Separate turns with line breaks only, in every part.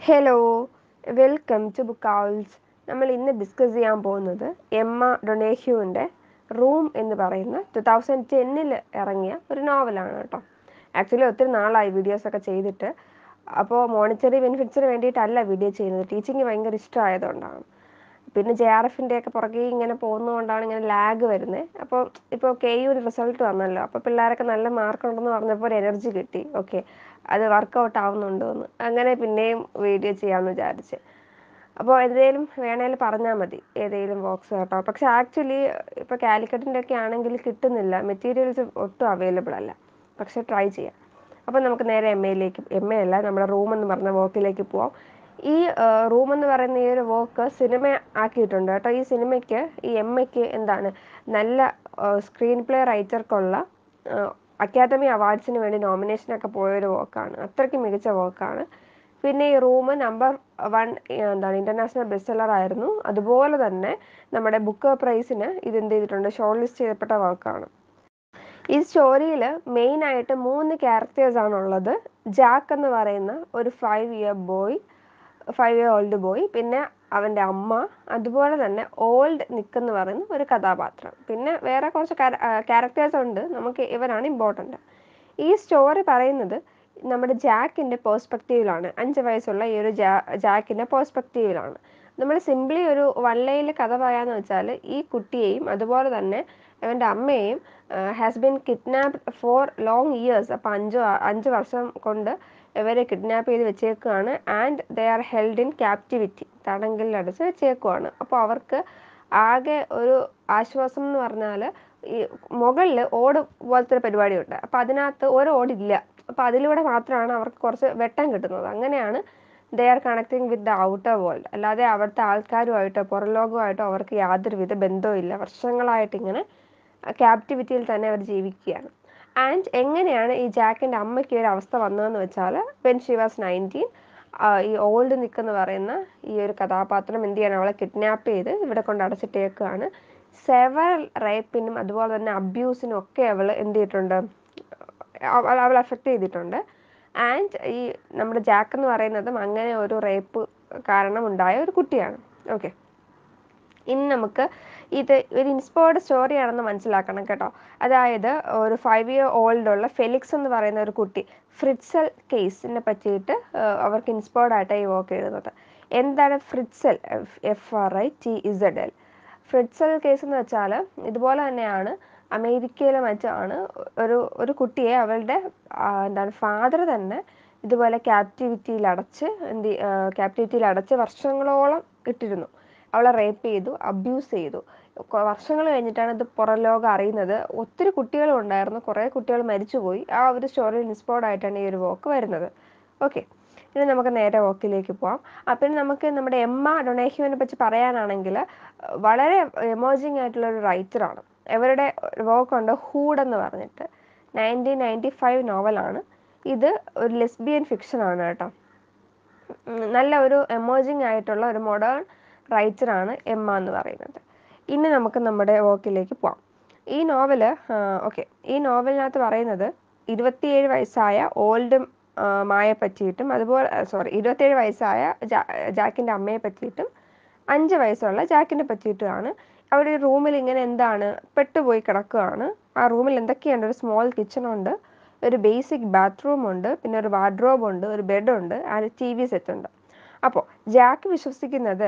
Hello, welcome to book owls. നമ്മൾ ഇന്ന് discuss ചെയ്യാൻ പോകുന്നത് എമ്മ ഡൊണേഹ്യുവിൻ്റെ റൂം എന്ന് പറയുന്ന 2010 ഇറങ്ങിയ ഒരു നോവലാണ് കേട്ടോ. ആക്ച്വലി ഒത്തിരി നാളായി വീഡിയോസൊക്കെ ചെയ്തിട്ട്. അപ്പോൾ മോണിറ്ററി ബെനിഫിറ്റ്സിന് വേണ്ടിയിട്ടല്ല വീഡിയോ ചെയ്യുന്നത്, ടീച്ചിങ് ഭയങ്കര ഇഷ്ടമായതുകൊണ്ടാണ്. പിന്നെ JRFൻ്റെ ഒക്കെ പുറകെ ഇങ്ങനെ പോകുന്നതുകൊണ്ടാണ് ഇങ്ങനെ ലാഗ് വരുന്നത്. അപ്പോൾ ഇപ്പോൾ KU റിസൾട്ട് വന്നല്ലോ, അപ്പോൾ പിള്ളേരൊക്കെ നല്ല മാർക്ക് ഉണ്ടെന്ന് പറഞ്ഞപ്പോൾ ഒരു എനർജി കിട്ടി. ഓക്കെ, അത് വർക്കൗട്ട് ആവുന്നുണ്ടോ എന്ന്. അങ്ങനെ പിന്നെയും വീഡിയോ ചെയ്യാമെന്ന് വിചാരിച്ച്. അപ്പോൾ എന്തെങ്കിലും വേണേൽ പറഞ്ഞാൽ മതി, ഏതെങ്കിലും ബോക്സ് കേട്ടോ. പക്ഷെ ആക്ച്വലി ഇപ്പോൾ കാലിക്കറ്റിൻ്റെ ഒക്കെ ആണെങ്കിൽ കിട്ടുന്നില്ല, മെറ്റീരിയൽസ് ഒട്ടും അവൈലബിൾ അല്ല. പക്ഷെ ട്രൈ ചെയ്യാം. അപ്പോൾ നമുക്ക് നേരെ എം എ അല്ല, നമ്മുടെ റൂം എന്ന് പറഞ്ഞ വർക്കിലേക്ക് പോവാം. ഈ റൂം എന്ന് പറയുന്ന ഈ ഒരു വർക്ക് സിനിമ ആക്കിയിട്ടുണ്ട് കേട്ടോ. ഈ സിനിമയ്ക്ക് ഈ എമ്മയ്ക്ക് എന്താണ് നല്ല സ്ക്രീൻ പ്ലേ റൈറ്റർക്കുള്ള അക്കാദമി അവാർഡ്സിന് വേണ്ടി നോമിനേഷനൊക്കെ പോയൊരു വർക്കാണ്. അത്രയ്ക്ക് മികച്ച വർക്കാണ്. പിന്നെ ഈ റൂം നമ്പർ 1 എന്താണ് ഇൻ്റർനാഷണൽ ബെസ്റ്റ് സെല്ലർ ആയിരുന്നു. അതുപോലെ തന്നെ നമ്മുടെ ബുക്ക് പ്രൈസിന് ഇത് എന്ത് ചെയ്തിട്ടുണ്ട്, ഷോർട്ട് ലിസ്റ്റ് ചെയ്യപ്പെട്ട വർക്കാണ്. ഈ സ്റ്റോറിയിൽ മെയിനായിട്ട് 3 ക്യാരക്ടേഴ്സാണുള്ളത്. ജാക്ക് എന്ന് പറയുന്ന ഒരു 5 ഇയർ ഓൾഡ് ബോയ്, പിന്നെ അവൻ്റെ അമ്മ, അതുപോലെ തന്നെ ഓൾഡ് നിക്ക് എന്ന് പറയുന്ന ഒരു കഥാപാത്രം. പിന്നെ വേറെ കുറച്ച് ക്യാരക്ടേഴ്സ് ഉണ്ട്, നമുക്ക് ഇവരാണ് ഇമ്പോർട്ടൻ്റ്. ഈ സ്റ്റോറി പറയുന്നത് നമ്മുടെ ജാക്കിൻ്റെ പേഴ്സ്പെക്റ്റീവിലാണ്. 5 വയസ്സുള്ള ഈ ഒരു ജാക്കിൻ്റെ പേഴ്സ്പെക്റ്റീവിലാണ്. നമ്മൾ സിംപ്ലി ഒരു വൺലൈനിൽ കഥ പറയാന്ന് വെച്ചാൽ, ഈ കുട്ടിയെയും അതുപോലെ തന്നെ അവൻ്റെ അമ്മയെയും has been kidnapped for long years. അപ്പോൾ 5 വർഷം കൊണ്ട് ഇവരെ കിഡ്നാപ്പ് ചെയ്ത് വെച്ചേക്കുകയാണ്. And they are held in captivity, തടങ്കലിലടച്ച് വെച്ചേക്കുവാണ്. അപ്പോൾ അവർക്ക് ആകെ ഒരു ആശ്വാസം എന്ന് പറഞ്ഞാൽ, ഈ മുകളിൽ ഓട് പോലത്തെ ഒരു പരിപാടിയുണ്ട്. അപ്പോൾ അതിനകത്ത് ഒരു ഓടില്ല. അപ്പോൾ അതിലൂടെ മാത്രമാണ് അവർക്ക് കുറച്ച് വെട്ടം കിട്ടുന്നത്. അങ്ങനെയാണ് they are connecting with the outer world. അല്ലാതെ അവിടുത്തെ ആൾക്കാരുമായിട്ടോ പുറംലോകമായിട്ടോ അവർക്ക് യാതൊരുവിധ ബന്ധവും ഇല്ല. വർഷങ്ങളായിട്ട് ഇങ്ങനെ ക്യാപ്റ്റിവിറ്റിയിൽ തന്നെ അവർ ജീവിക്കുകയാണ്. ആൻഡ് എങ്ങനെയാണ് ഈ ജാക്കിൻ്റെ അമ്മയ്ക്ക് ഒരു അവസ്ഥ വന്നതെന്ന് വെച്ചാൽ, വെൻ ഷി വാസ് 19, ഈ ഓൾഡ് നിക്കെന്ന് പറയുന്ന ഈ ഒരു കഥാപാത്രം എന്ത് ചെയ്യാൻ, അവളെ കിഡ്നാപ്പ് ചെയ്ത് ഇവിടെ കൊണ്ട് അടച്ചിട്ടേക്കാണ്. സെവറൽ റേപ്പിനും അതുപോലെ തന്നെ അബ്യൂസിനും ഒക്കെ അവൾ എന്ത് ചെയ്തിട്ടുണ്ട്, അവൾ അഫക്റ്റ് ചെയ്തിട്ടുണ്ട്. ആൻഡ് ഈ നമ്മുടെ ജാക്ക് എന്ന് പറയുന്നതും അങ്ങനെ ഒരു റേപ്പ് കാരണം ഉണ്ടായ ഒരു കുട്ടിയാണ്. ഓക്കെ, ഇനി നമുക്ക് ഇത് ഒരു ഇൻസ്പയർഡ് സ്റ്റോറിയാണെന്ന് മനസ്സിലാക്കണം കേട്ടോ. അതായത് ഒരു 5 ഇയർ ഓൾഡുള്ള ഫെലിക്സ് എന്ന് പറയുന്ന ഒരു കുട്ടി, ഫ്രിറ്റ്സൽ കേസിനെ പറ്റിയിട്ട് അവർക്ക് ഇൻസ്പയർഡ് ആയിട്ടാണ് ഈ വർക്ക് എഴുതുന്നത്. എന്താണ് ഫ്രിറ്റ്സൽ? FRITZL. ഫ്രിറ്റ്സൽ കേസ് എന്ന് വെച്ചാൽ ഇതുപോലെ തന്നെയാണ്. അമേരിക്കയിലെ മറ്റാണ് ഒരു കുട്ടിയെ അവളുടെ എന്താണ് ഫാദർ തന്നെ ഇതുപോലെ ക്യാപ്റ്റിവിറ്റിയിൽ അടച്ച് വർഷങ്ങളോളം ഇട്ടിരുന്നു. അവളെ റേപ്പ് ചെയ്തു, അബ്യൂസ് ചെയ്തു. വർഷങ്ങൾ കഴിഞ്ഞിട്ടാണ് ഇത് പുറം ലോകം അറിയുന്നത്. ഒത്തിരി കുട്ടികളും ഉണ്ടായിരുന്നു, കുറേ കുട്ടികൾ മരിച്ചുപോയി. ആ ഒരു സ്റ്റോറിയിൽ ഇൻസ്പയർഡ് ആയിട്ടാണ് ഈ ഒരു വർക്ക് വരുന്നത്. ഓക്കെ, ഇനി നമുക്ക് നേരെ വോക്കിലേക്ക് പോവാം. പിന്നെ നമുക്ക് നമ്മുടെ എമ്മ ഡൊണേഹ്യുവിനെ പറ്റി പറയാനാണെങ്കിൽ, വളരെ എമേർജിങ് ആയിട്ടുള്ള ഒരു റൈറ്ററാണ്. ഇവരുടെ വർക്കുണ്ട് ഹൂഡ് എന്ന് പറഞ്ഞിട്ട്, 1995 നോവലാണ്. ഇത് ഒരു ലെസ്ബിയൻ ഫിക്ഷനാണ് കേട്ടോ. നല്ല ഒരു എമേർജിങ് ആയിട്ടുള്ള ഒരു മോഡേൺ റൈറ്ററാണ് എമ്മ എന്ന് പറയുന്നത്. ഇനി നമുക്ക് നമ്മുടെ വർക്കിലേക്ക് പോവാം. ഈ നോവലിനകത്ത് പറയുന്നത് 27 വയസ്സായ ഓൾഡ് മായെ പറ്റിയിട്ടും, അതുപോലെ 27 വയസ്സായ ജാക്കിൻ്റെ അമ്മയെ പറ്റിയിട്ടും 5 വയസ്സുള്ള ജാക്കിനെ പറ്റിയിട്ടുമാണ്. അവിടെ റൂമിൽ ഇങ്ങനെ എന്താണ് പെട്ടുപോയി കിടക്കുകയാണ്. ആ റൂമിൽ എന്തൊക്കെയുണ്ട്, ഒരു സ്മോൾ കിച്ചണുണ്ട്, ഒരു ബേസിക് ബാത്റൂം ഉണ്ട്, പിന്നെ ഒരു വാർഡ്രോബ് ഉണ്ട്, ഒരു ബെഡുണ്ട്, ആൻഡ് TV സെറ്റ് ഉണ്ട്. അപ്പോൾ ജാക്ക് വിശ്വസിക്കുന്നത്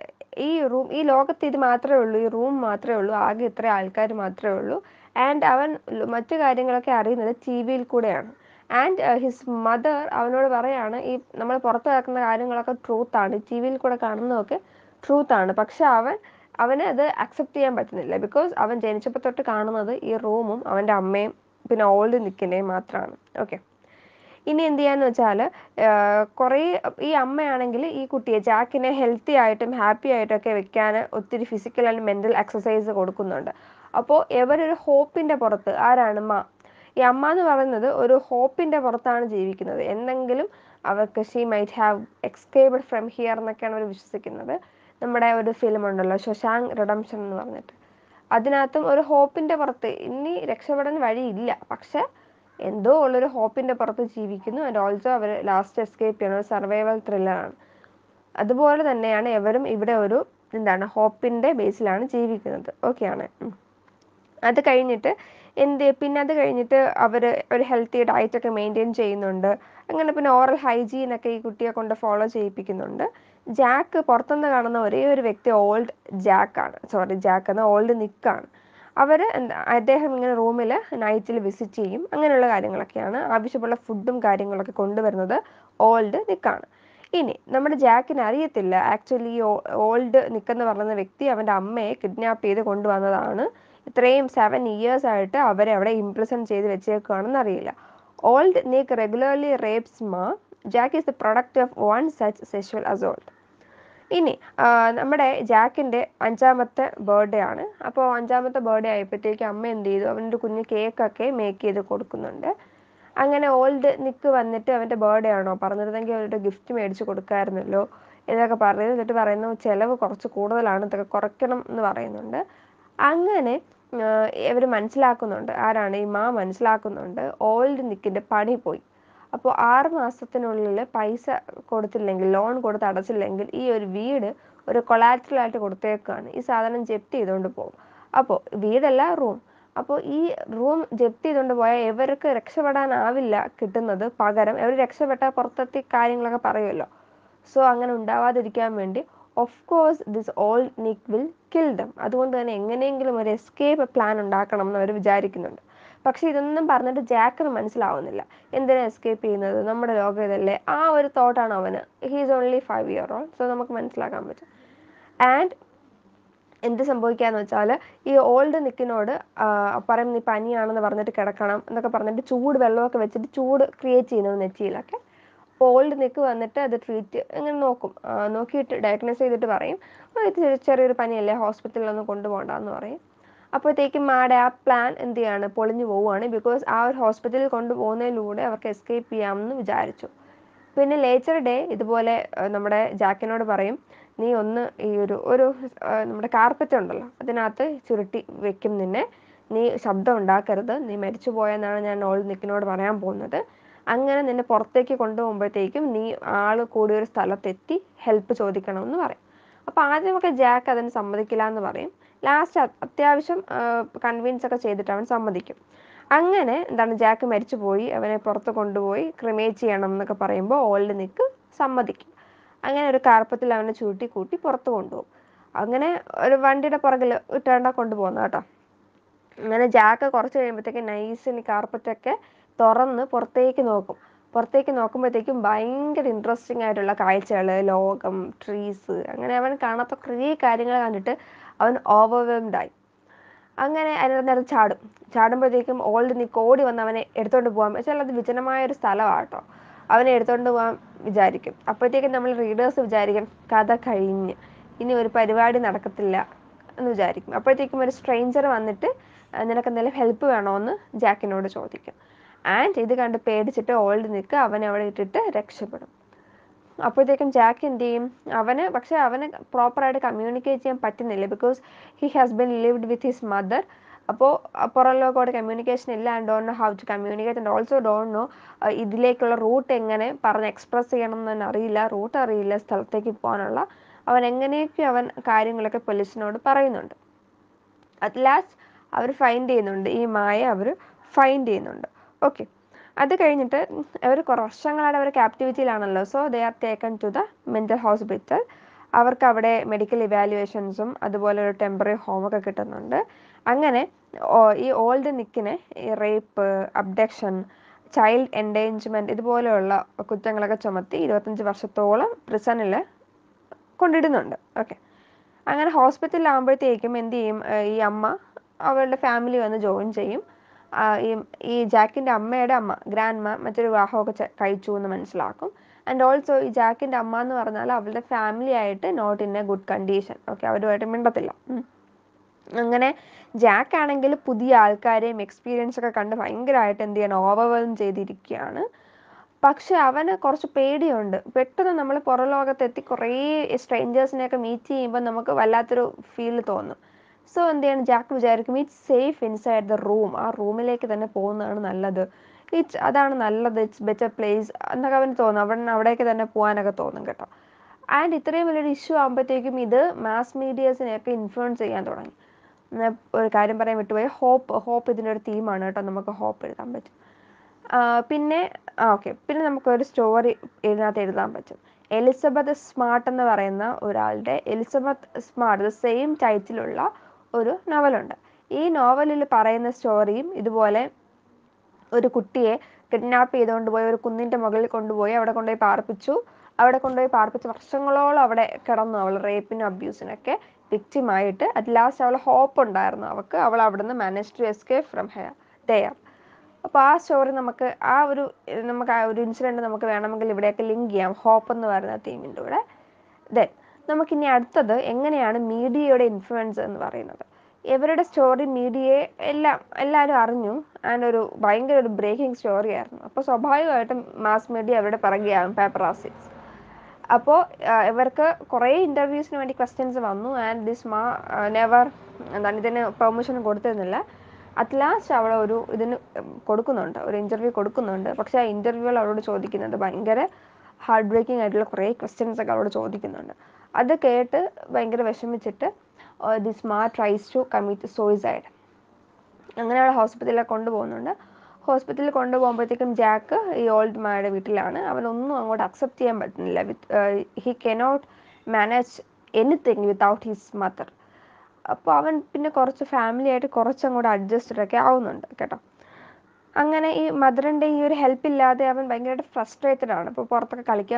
ഈ ലോകത്ത് ഇത് മാത്രമേ ഉള്ളൂ, ഈ റൂം മാത്രമേ ഉള്ളൂ, ആകെ ഇത്ര ആൾക്കാർ മാത്രമേ ഉള്ളൂ. ആൻഡ് അവൻ മറ്റു കാര്യങ്ങളൊക്കെ അറിയുന്നത് TV യിൽ കൂടെയാണ്. ആൻഡ് ഹിസ് മദർ അവനോട് പറയാണ്, ഈ നമ്മൾ പുറത്ത് നടക്കുന്ന കാര്യങ്ങളൊക്കെ ട്രൂത്താണ്, TV യിൽ കൂടെ കാണുന്നതൊക്കെ ട്രൂത്താണ്. പക്ഷെ അവന് അത് അക്സെപ്റ്റ് ചെയ്യാൻ പറ്റുന്നില്ല. ബിക്കോസ് അവൻ ജനിച്ചപ്പോൾ തൊട്ട് കാണുന്നത് ഈ റൂമും അവൻ്റെ അമ്മയും പിന്നെ ഓൾഡ് നിക്കിനെയും മാത്രമാണ്. ഓക്കെ, ഇനി എന്ത് ചെയ്യാന്ന് വെച്ചാൽ, കുറേ ഈ അമ്മയാണെങ്കിൽ ഈ കുട്ടിയെ ജാക്കിനെ ഹെൽത്തി ആയിട്ടും ഹാപ്പി ആയിട്ടും ഒക്കെ വെക്കാൻ ഒത്തിരി ഫിസിക്കൽ ആൻഡ് മെൻ്റൽ എക്സസൈസ് കൊടുക്കുന്നുണ്ട്. അപ്പോൾ ഇവരൊരു ഹോപ്പിൻ്റെ പുറത്ത്, ആരാണ് ഈ അമ്മ എന്ന് പറയുന്നത് ഒരു ഹോപ്പിൻ്റെ പുറത്താണ് ജീവിക്കുന്നത്. എന്തെങ്കിലും അവർക്ക് she might have escaped from here എന്നൊക്കെയാണ് അവർ വിശ്വസിക്കുന്നത്. നമ്മുടെ ഒരു ഫിലിം ഉണ്ടല്ലോ, ശശാങ്ക് റിഡംഷൻ എന്ന് പറഞ്ഞിട്ട്, അതിനകത്തും ഒരു ഹോപ്പിൻ്റെ പുറത്ത് ഇനി രക്ഷപ്പെടാൻ വഴിയില്ല, പക്ഷെ എന്തോ ഉള്ളൊരു ഹോപ്പിൻ്റെ പുറത്ത് ജീവിക്കുന്നു. ആൻഡ് ഓൾസോ അവർ ലാസ്റ്റ് എസ്കേപ്പ് ചെയ്യണം. ഒരു സർവൈവൽ ത്രില്ലറാണ്. അതുപോലെ തന്നെയാണ് എവരും ഇവിടെ ഒരു എന്താണ് ഹോപ്പിൻ്റെ ബേസിലാണ് ജീവിക്കുന്നത്. ഓക്കെയാണ്. അത് കഴിഞ്ഞിട്ട് പിന്നെ അത് കഴിഞ്ഞിട്ട് അവർ ഒരു ഹെൽത്തി ഡയറ്റൊക്കെ മെയിൻറ്റെയിൻ ചെയ്യുന്നുണ്ട്. അങ്ങനെ പിന്നെ ഓറൽ ഹൈജീനൊക്കെ ഈ കുട്ടിയെ കൊണ്ട് ഫോളോ ചെയ്യിപ്പിക്കുന്നുണ്ട്. ജാക്ക് പുറത്തുനിന്ന് കാണുന്ന ഒരേ ഒരു വ്യക്തി ഓൾഡ് ജാക്ക് എന്ന ഓൾഡ് നിക്കാണ്. അദ്ദേഹം ഇങ്ങനെ റൂമിൽ നൈറ്റിൽ വിസിറ്റ് ചെയ്യും. അങ്ങനെയുള്ള കാര്യങ്ങളൊക്കെയാണ്. ആവശ്യമുള്ള ഫുഡും കാര്യങ്ങളൊക്കെ കൊണ്ടുവരുന്നത് ഓൾഡ് നിക്കാണ്. ഇനി നമ്മുടെ ജാക്കിന് അറിയത്തില്ല ആക്ച്വലി ഈ ഓൾഡ് നിക്കെന്ന് പറയുന്ന വ്യക്തി അവൻ്റെ അമ്മയെ കിഡ്നാപ്പ് ചെയ്ത് കൊണ്ടുവന്നതാണ്. ഇത്രയും 7 years ആയിട്ട് അവരെ അവിടെ ഇംപ്രിസൺ ചെയ്ത് വെച്ചേക്കുകയാണെന്ന് അറിയില്ല. Old Nick regularly rapes Ma. Jack is the product of one such sexual assault. ഇനി നമ്മുടെ ജാക്കിൻ്റെ 5ാമത്തെ ബർത്ത്ഡേ ആണ്. അപ്പോൾ 5ാമത്തെ ബർത്ത്ഡേ ആയപ്പോഴത്തേക്ക് അമ്മ എന്ത് ചെയ്തു, അവൻ്റെ കുഞ്ഞ് കേക്കൊക്കെ മേക്ക് ചെയ്ത് കൊടുക്കുന്നുണ്ട്. അങ്ങനെ ഓൾഡ് നിക്ക് വന്നിട്ട് അവൻ്റെ ബർത്ത്ഡേ ആണോ, പറഞ്ഞിരുന്നെങ്കിൽ അവരുടെ ഗിഫ്റ്റ് മേടിച്ച് കൊടുക്കാമായിരുന്നല്ലോ എന്നൊക്കെ പറയുന്നു. എന്നിട്ട് പറയുന്നു ചിലവ് കുറച്ച് കൂടുതലാണ്, ഇതൊക്കെ കുറയ്ക്കണം എന്ന് പറയുന്നുണ്ട്. അങ്ങനെ ഇവർ മനസ്സിലാക്കുന്നുണ്ട്, ആരാണ് ഈ മനസ്സിലാക്കുന്നുണ്ട് ഓൾഡ് നിക്കിൻ്റെ പണി പോയി. അപ്പോൾ 6 മാസത്തിനുള്ളിൽ പൈസ കൊടുത്തില്ലെങ്കിൽ, ലോൺ കൊടുത്ത് അടച്ചില്ലെങ്കിൽ ഈ ഒരു വീട് ഒരു കൊളാറ്ററലായിട്ട് കൊടുത്തേക്കാണ്. ഈ സാധനം ജപ്തി ചെയ്തുകൊണ്ട് പോകും. അപ്പോൾ വീടല്ല, റൂം. അപ്പോൾ ഈ റൂം ജപ്തി ചെയ്തുകൊണ്ട് പോയാൽ ഇവർക്ക് രക്ഷപ്പെടാനാവില്ല. കിട്ടുന്നത് പകരം ഇവർ രക്ഷപ്പെട്ടാൽ പുറത്തെത്തി കാര്യങ്ങളൊക്കെ പറയുമല്ലോ. സോ അങ്ങനെ ഉണ്ടാവാതിരിക്കാൻ വേണ്ടി of course this old Nick will kill them. അതുകൊണ്ട് തന്നെ എങ്ങനെയെങ്കിലും ഒരു എസ്കേപ്പ് പ്ലാൻ ഉണ്ടാക്കണം എന്ന് അവർ വിചാരിക്കുന്നുണ്ട്. പക്ഷെ ഇതൊന്നും പറഞ്ഞിട്ട് ജാക്കിന് മനസ്സിലാവുന്നില്ല. എന്തിനാ എസ്കേപ്പ് ചെയ്യുന്നത്, നമ്മുടെ ലോകം ഇതല്ലേ, ആ ഒരു തോട്ടാണ് അവന്. He's only 5 year old. So നമുക്ക് മനസ്സിലാക്കാൻ പറ്റും. ആൻഡ് എന്ത് സംഭവിക്കാന്ന് വെച്ചാൽ ഈ ഓൾഡ് നിക്കിനോട് പറയും നീ പനിയാണെന്ന് പറഞ്ഞിട്ട് കിടക്കണം എന്നൊക്കെ പറഞ്ഞിട്ട് ചൂട് വെള്ളമൊക്കെ വെച്ചിട്ട് ചൂട് ക്രിയേറ്റ് ചെയ്യുന്നത് നെറ്റിയിലൊക്കെ. അപ്പോൾ ഓൾഡ് നിക്ക് വന്നിട്ട് അത് ട്രീറ്റ് ഇങ്ങനെ നോക്കിയിട്ട് ഡയഗ്നോസ് ചെയ്തിട്ട് പറയും ഇത് ചെറിയൊരു പനിയല്ലേ, ഹോസ്പിറ്റലിലൊന്നും കൊണ്ടുപോകണ്ടെന്ന് പറയും. അപ്പോഴത്തേക്കും മാഡം ആ പ്ലാൻ എന്ത് ചെയ്യാണ്, പൊളിഞ്ഞു പോവുകയാണ്. ബിക്കോസ് ആ ഒരു ഹോസ്പിറ്റലിൽ കൊണ്ടുപോകുന്നതിലൂടെ അവർക്ക് എസ്കേപ്പ് ചെയ്യാമെന്ന് വിചാരിച്ചു. പിന്നെ ലേറ്റർ ഡേ ഇതുപോലെ നമ്മുടെ ജാക്കിനോട് പറയും നീ ഒന്ന് ഈ ഒരു നമ്മുടെ കാർപ്പറ്റ് ഉണ്ടല്ലോ അതിനകത്ത് ചുരുട്ടി വെക്കും നിന്നെ, നീ ശബ്ദം ഉണ്ടാക്കരുത്, നീ മരിച്ചു പോയെന്നാണ് ഞാൻ ഓൾഡ് നിക്കിനോട് പറയാൻ പോകുന്നത്. അങ്ങനെ നിന്നെ പുറത്തേക്ക് കൊണ്ടുപോകുമ്പോഴത്തേക്കും നീ ആൾ കൂടിയൊരു സ്ഥലത്തെത്തി ഹെൽപ്പ് ചോദിക്കണമെന്ന് പറയും. അപ്പോൾ ആദ്യമൊക്കെ ജാക്ക് അതിന് സമ്മതിക്കില്ല എന്ന് പറയും. ലാസ്റ്റ് അത്യാവശ്യം കൺവിൻസ് ഒക്കെ ചെയ്തിട്ട് അവൻ സമ്മതിക്കും. അങ്ങനെ ജാക്ക് മരിച്ചുപോയി, അവനെ പുറത്ത് കൊണ്ടുപോയി ക്രിമേറ്റ് ചെയ്യണം എന്നൊക്കെ പറയുമ്പോൾ ഓൾഡ് നിക്ക് സമ്മതിക്കും. അങ്ങനെ ഒരു കാർപ്പറ്റിൽ അവനെ ചൂട്ടി കൂട്ടി പുറത്ത് കൊണ്ടുപോകും. അങ്ങനെ ഒരു വണ്ടിയുടെ പുറകിൽ ഇട്ടാണ്ടാ കൊണ്ടുപോകുന്നത് കേട്ടോ. അങ്ങനെ ജാക്ക് കുറച്ച് കഴിയുമ്പോഴത്തേക്ക് നൈസിന് കാർപ്പറ്റൊക്കെ തുറന്ന് പുറത്തേക്ക് നോക്കും. പുറത്തേക്ക് നോക്കുമ്പോഴത്തേക്കും ഭയങ്കര ഇൻട്രസ്റ്റിംഗ് ആയിട്ടുള്ള കാഴ്ചകൾ, ലോകം, ട്രീസ്, അങ്ങനെ അവൻ കാണാത്ത കുറേ കാര്യങ്ങൾ കണ്ടിട്ട് അവൻ ഓവർവെൽംഡായി. അങ്ങനെ അതിനകത്ത് ചാടുമ്പോഴത്തേക്കും ഓൾഡ് നിക്ക് ഓടി വന്ന് അവനെ എടുത്തോണ്ട് പോകാൻ വെച്ചാൽ അത് വിജനമായൊരു സ്ഥലമാട്ടോ, അവനെ എടുത്തോണ്ട് പോകാൻ വിചാരിക്കും. അപ്പോഴത്തേക്കും നമ്മൾ റീഡേഴ്സ് വിചാരിക്കും കഥ കഴിഞ്ഞ്, ഇനി ഒരു പരിപാടി നടക്കത്തില്ല എന്ന് വിചാരിക്കും. അപ്പോഴത്തേക്കും ഒരു സ്ട്രേഞ്ചർ വന്നിട്ട് നിനക്ക് എന്തെങ്കിലും ഹെൽപ്പ് വേണോന്ന് ജാക്കിനോട് ചോദിക്കും. ആൻഡ് ഇത് കണ്ട് പേടിച്ചിട്ട് ഓൾഡ് നിക്ക് അവനെ അവിടെ ഇട്ടിട്ട് രക്ഷപ്പെടും. അപ്പോഴത്തേക്കും ജാക്ക് എന്ത് ചെയ്യും, പക്ഷെ അവന് പ്രോപ്പറായിട്ട് കമ്മ്യൂണിക്കേറ്റ് ചെയ്യാൻ പറ്റുന്നില്ല. Because he has been lived with his mother. അപ്പോൾ പുറം ലോകത്തോട് കമ്മ്യൂണിക്കേഷൻ ഇല്ല, and don't know how to communicate, and also don't know ഇതിലേക്കുള്ള റൂട്ട് എങ്ങനെ പറഞ്ഞ് എക്സ്പ്രസ് ചെയ്യണം എന്ന് തന്നെ അറിയില്ല, റൂട്ട് അറിയില്ല സ്ഥലത്തേക്ക് പോകാനുള്ള. അവൻ എങ്ങനെയൊക്കെ കാര്യങ്ങളൊക്കെ പോലീസിനോട് പറയുന്നുണ്ട്. അറ്റ് ലാസ്റ്റ് അവർ ഫൈൻഡ് ചെയ്യുന്നുണ്ട്, ഈ അവർ ഫൈൻഡ് ചെയ്യുന്നുണ്ട്. ഓക്കെ, അത് കഴിഞ്ഞിട്ട് അവർ വർഷങ്ങളായിട്ട് അവർ ക്യാപ്റ്റിവിറ്റിയിലാണല്ലോ. So they are taken to the mental hospital. അവർക്ക് അവിടെ മെഡിക്കൽ ഇവാലുവേഷൻസും അതുപോലെ ഒരു ടെമ്പററി ഹോമൊക്കെ കിട്ടുന്നുണ്ട്. അങ്ങനെ ഈ ഓൾഡ് നിക്കിനെ ഈ റേപ്പ്, അബ്ഡക്ഷൻ, ചൈൽഡ് എൻഡേഞ്ചർമെൻറ്റ് ഇതുപോലെയുള്ള കുറ്റങ്ങളൊക്കെ ചുമത്തി 25 വർഷത്തോളം പ്രിസണിൽ കൊണ്ടിടുന്നുണ്ട്. ഓക്കെ, അങ്ങനെ ഹോസ്പിറ്റലിലാകുമ്പോഴത്തേക്കും എന്ത് ചെയ്യും, ഈ അമ്മ അവളുടെ ഫാമിലി വന്ന് ജോയിൻ ചെയ്യും. ഈ ജാക്കിൻ്റെ അമ്മയുടെ ഗ്രാൻഡ് മറ്റൊരു വിവാഹമൊക്കെ കഴിച്ചു എന്ന് മനസ്സിലാക്കും. ആൻഡ് ഓൾസോ ഈ ജാക്കിൻ്റെ അമ്മ എന്ന് പറഞ്ഞാൽ അവളുടെ ഫാമിലി ആയിട്ട് not in a good condition. Okay, അവരുമായിട്ട് മിണ്ടത്തില്ല. അങ്ങനെ ജാക്ക് ആണെങ്കിൽ പുതിയ ആൾക്കാരെയും എക്സ്പീരിയൻസ് ഒക്കെ കണ്ട് ഭയങ്കരമായിട്ട് എന്ത് ചെയ്യണം, ഓവർവെൽം ചെയ്തിരിക്കുകയാണ്. പക്ഷെ അവന് കുറച്ച് പേടിയുണ്ട്. പെട്ടെന്ന് നമ്മൾ പുറം ലോകത്തെത്തി കുറേ സ്ട്രേഞ്ചേഴ്സിനെയൊക്കെ മീറ്റ് ചെയ്യുമ്പോൾ നമുക്ക് വല്ലാത്തൊരു ഫീൽ തോന്നും. സോ എന്ത് ചെയ്യണം, ജാക്ക് വിചാരിക്കും it's safe inside the room, ആ റൂമിലേക്ക് തന്നെ പോകുന്നതാണ് നല്ലത്. അതാണ് നല്ലത്, ഇറ്റ്സ് ബെറ്റർ പ്ലേസ് എന്നൊക്കെ അവന് തോന്നും. അവിടേക്ക് തന്നെ പോകാനൊക്കെ തോന്നും കേട്ടോ. ആൻഡ് ഇത്രയും വലിയൊരു ഇഷ്യൂ ആകുമ്പോഴത്തേക്കും ഇത് മാസ് മീഡിയസിനെയൊക്കെ ഇൻഫ്ലുവൻസ് ചെയ്യാൻ തുടങ്ങി. ഒരു കാര്യം പറയാൻ വിട്ടുപോയി, ഹോപ്പ് ഇതിൻ്റെ ഒരു തീമാണ് കേട്ടോ. നമുക്ക് ഹോപ്പ് എഴുതാൻ പറ്റും. പിന്നെ പിന്നെ നമുക്കൊരു സ്റ്റോറി ഇതിനകത്ത് എഴുതാൻ പറ്റും. എലിസബത്ത് സ്മാർട്ട് എന്ന് പറയുന്ന ഒരാളുടെ എലിസബത്ത് സ്മാർട്ട് സെയിം ടൈറ്റിലുള്ള ഒരു നോവലുണ്ട്. ഈ നോവലിൽ പറയുന്ന സ്റ്റോറിയും ഇതുപോലെ ഒരു കുട്ടിയെ കിഡ്നാപ്പ് ചെയ്തുകൊണ്ട് പോയി ഒരു കുന്നിൻ്റെ മുകളിൽ കൊണ്ടുപോയി അവിടെ കൊണ്ടുപോയി പാർപ്പിച്ച് വർഷങ്ങളോളം അവിടെ കിടന്നു. അവൾ റേപ്പിനും അബ്യൂസിനൊക്കെ വിക്റ്റിമായിട്ട് അറ്റ് ലാസ്റ്റ് അവൾ ഹോപ്പ് ഉണ്ടായിരുന്നു അവൾ അവിടുന്ന് manage to escape from there. അപ്പോൾ ആ സ്റ്റോറി നമുക്ക് ആ ഒരു ഇൻസിഡൻറ്റ് നമുക്ക് വേണമെങ്കിൽ ഇവിടെയൊക്കെ ലിങ്ക് ചെയ്യാം, ഹോപ്പ് എന്ന് പറയുന്ന തീമിൻ്റെ കൂടെ. ദെൻ നമുക്കിനി അടുത്തത് എങ്ങനെയാണ് മീഡിയയുടെ ഇൻഫ്ലുവൻസ് എന്ന് പറയുന്നത്. ഇവരുടെ സ്റ്റോറി മീഡിയയെ എല്ലാവരും അറിഞ്ഞു. ആൻഡ് ഭയങ്കര ഒരു ബ്രേക്കിംഗ് സ്റ്റോറി ആയിരുന്നു. അപ്പോൾ സ്വാഭാവികമായിട്ടും മാസ് മീഡിയ അവരുടെ പിറകെയാകും, പേപ്പറാസീസ്. അപ്പോൾ ഇവർക്ക് കുറേ ഇൻ്റർവ്യൂസിന് വേണ്ടി ക്വസ്റ്റ്യൻസ് വന്നു. ആൻഡ് ദിസ് ഇതിന് പെർമിഷൻ കൊടുത്തിരുന്നില്ല. അറ്റ് ലാസ്റ്റ് അവൾ ഇതിന് കൊടുക്കുന്നുണ്ട്, ഒരു ഇൻ്റർവ്യൂ കൊടുക്കുന്നുണ്ട്. പക്ഷേ ആ ഇൻ്റർവ്യൂകൾ അവളോട് ചോദിക്കുന്നുണ്ട് ഭയങ്കര ഹാർട്ട് ബ്രേക്കിംഗ് ആയിട്ടുള്ള കുറേ ക്വസ്റ്റ്യൻസ് ഒക്കെ അവളോട് ചോദിക്കുന്നുണ്ട്. അത് കേട്ട് ഭയങ്കര വിഷമിച്ചിട്ട് this tries to commit suicide. അങ്ങനെ അവളെ ഹോസ്പിറ്റലിൽ കൊണ്ടുപോകുന്നുണ്ട്. ഹോസ്പിറ്റലിൽ കൊണ്ടുപോകുമ്പോഴത്തേക്കും ജാക്ക് ഈ ഓൾഡ് മായുടെ വീട്ടിലാണ്. അവനൊന്നും അങ്ങോട്ട് അക്സെപ്റ്റ് ചെയ്യാൻ പറ്റുന്നില്ല. He cannot manage anything without his mother. അപ്പോൾ അവൻ പിന്നെ കുറച്ച് ഫാമിലിയായിട്ട് കുറച്ചങ്ങോട്ട് അഡ്ജസ്റ്റഡ് ഒക്കെ ആവുന്നുണ്ട് കേട്ടോ. അങ്ങനെ ഈ മദറിൻ്റെ ഈ ഒരു ഹെൽപ്പ് ഇല്ലാതെ അവൻ ഭയങ്കരമായിട്ട് ഫ്രസ്ട്രേറ്റഡ് ആണ്. ഇപ്പോൾ പുറത്തൊക്കെ കളിക്കാൻ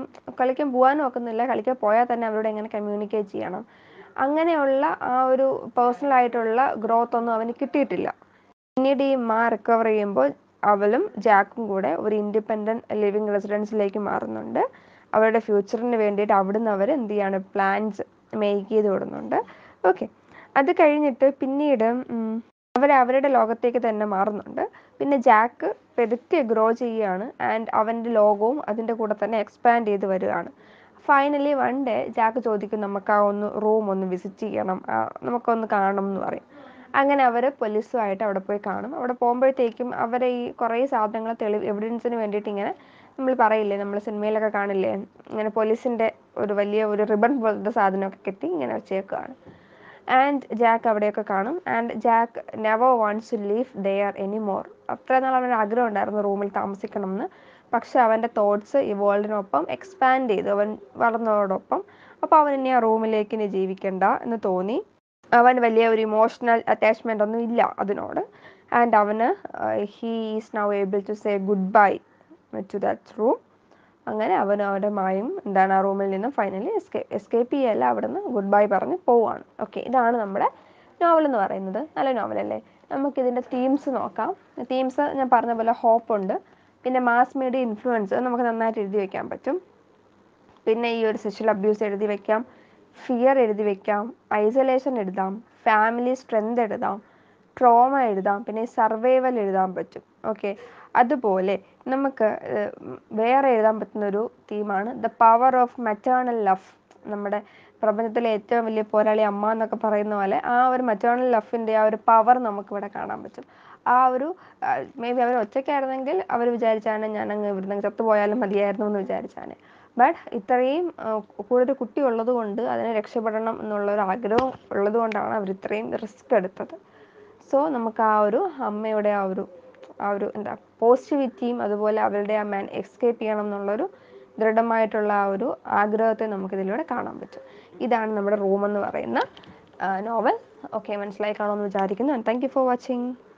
പോകാനും ഒക്കുന്നില്ല. കളിക്കാൻ പോയാൽ തന്നെ അവരോട് എങ്ങനെ കമ്മ്യൂണിക്കേറ്റ് ചെയ്യണം, അങ്ങനെയുള്ള ആ ഒരു പേഴ്സണലായിട്ടുള്ള ഗ്രോത്ത് ഒന്നും അവന് കിട്ടിയിട്ടില്ല. പിന്നീട് ഈ റിക്കവർ ചെയ്യുമ്പോൾ അവളും ജാക്കും കൂടെ ഒരു ഇൻഡിപെൻഡൻറ്റ് ലിവിങ് റെസിഡൻസിലേക്ക് മാറുന്നുണ്ട്. അവരുടെ ഫ്യൂച്ചറിന് വേണ്ടിയിട്ട് അവിടുന്ന് അവർ എന്ത് ചെയ്യാണ്, പ്ലാൻസ് മേക്ക് ചെയ്ത് വിടുന്നുണ്ട്. ഓക്കെ, അത് കഴിഞ്ഞിട്ട് പിന്നീട് അവരുടെ ലോകത്തേക്ക് തന്നെ മാറുന്നുണ്ട്. പിന്നെ ജാക്ക് പെതുക്കെ ഗ്രോ ചെയ്യുകയാണ്. ആൻഡ് അവൻ്റെ ലോകവും അതിൻ്റെ കൂടെ തന്നെ എക്സ്പാൻഡ് ചെയ്ത് വരികയാണ്. ഫൈനലി വൺ ഡേ ജാക്ക് ചോദിക്കും, നമുക്ക് ആ റൂം ഒന്ന് വിസിറ്റ് ചെയ്യണം, നമുക്കൊന്ന് കാണണം എന്ന് പറയും. അങ്ങനെ അവർ പോലീസുമായിട്ട് അവിടെ പോയി കാണും. അവിടെ പോകുമ്പോഴത്തേക്കും അവരെ ഈ കുറേ സാധനങ്ങൾ എവിഡൻസിന് വേണ്ടിയിട്ട് ഇങ്ങനെ നമ്മൾ പറയില്ലേ, നമ്മൾ സിനിമയിലൊക്കെ കാണില്ലേ, ഇങ്ങനെ പോലീസിൻ്റെ വലിയ റിബൺ പോലത്തെ സാധനമൊക്കെ കെട്ടി ഇങ്ങനെ വെച്ചേക്കുകയാണ്. ആൻഡ് ജാക്ക് അവിടെയൊക്കെ കാണും. And Jack never wants to leave there anymore. അത്ര നാൾ അവന് ആഗ്രഹം ഉണ്ടായിരുന്നു റൂമിൽ താമസിക്കണം എന്ന്. പക്ഷെ അവൻ്റെ തോട്ട്സ് ഈ വേൾഡിനൊപ്പം എക്സ്പാൻഡ് ചെയ്തു, അവൻ വളർന്നതോടൊപ്പം. അപ്പോൾ അവൻ ഇനി ആ റൂമിലേക്ക് ഇനി ജീവിക്കണ്ട എന്ന് തോന്നി. അവൻ വലിയ ഒരു ഇമോഷണൽ അറ്റാച്ച്മെൻ്റ് ഒന്നും ഇല്ല അതിനോട്. ആൻഡ് അവന് he is now able to say goodbye to that room. അങ്ങനെ അവൻ്റെ മായും ആ റൂമിൽ നിന്നും ഫൈനലി എസ്കേപ്പ് ചെയ്യല്ല, അവിടെ നിന്ന് ഗുഡ് ബൈ പറഞ്ഞ് പോവുകയാണ്. ഓക്കെ, ഇതാണ് നമ്മുടെ നോവൽ എന്ന് പറയുന്നത്. നല്ല നോവലല്ലേ? നമുക്കിതിൻ്റെ തീംസ് നോക്കാം. തീംസ് ഞാൻ പറഞ്ഞ പോലെ ഹോപ്പുണ്ട്, പിന്നെ മാസ് മീഡിയ ഇൻഫ്ലുവൻസ് നമുക്ക് നന്നായിട്ട് എഴുതി വയ്ക്കാൻ പറ്റും. പിന്നെ ഈ ഒരു സെക്ഷൽ അബ്യൂസ് എഴുതി വയ്ക്കാം, ഫിയർ എഴുതി വയ്ക്കാം, ഐസൊലേഷൻ എഴുതാം, ഫാമിലി സ്ട്രെങ്ത് എഴുതാം, ട്രോമ എഴുതാം, പിന്നെ സർവൈവൽ എഴുതാൻ പറ്റും. ഓക്കെ, അതുപോലെ നമുക്ക് വേറെ എഴുതാൻ പറ്റുന്നൊരു തീമാണ് the power of maternal love. നമ്മുടെ പ്രപഞ്ചത്തിലെ ഏറ്റവും വലിയ പോരാളി അമ്മ എന്നൊക്കെ പറയുന്ന പോലെ ആ ഒരു മെറ്റേണൽ ലവിൻ്റെ ആ ഒരു പവർ നമുക്കിവിടെ കാണാൻ പറ്റും. ആ ഒരു മേ ബി അവർ ഒറ്റയ്ക്കായിരുന്നെങ്കിൽ അവർ വിചാരിച്ചാണ് ഞാനങ്ങ് ഇവിടുന്ന് ചത്തുപോയാലും മതിയായിരുന്നു എന്ന് വിചാരിച്ചാണ്. ബട്ട് ഇത്രയും കൂടെ ഒരു കുട്ടി ഉള്ളത് കൊണ്ട് അതിനെ രക്ഷപ്പെടണം എന്നുള്ളൊരു ആഗ്രഹം ഉള്ളത് കൊണ്ടാണ് അവർ ഇത്രയും റിസ്ക് എടുത്തത്. സോ നമുക്ക് ആ ഒരു അമ്മയുടെ ആ ഒരു എന്താ പോസിറ്റിവിറ്റിയും അതുപോലെ അവരുടെ ആ എസ്കേപ്പ് ചെയ്യണം എന്നുള്ളൊരു ദൃഢമായിട്ടുള്ള ആ ഒരു ആഗ്രഹത്തെ നമുക്കിതിലൂടെ കാണാൻ പറ്റും. ഇതാണ് നമ്മുടെ റൂം എന്ന് പറയുന്ന നോവൽ. ഓക്കെ, മനസ്സിലായി കാണുമെന്ന് വിചാരിക്കുന്നു. And thank you for watching.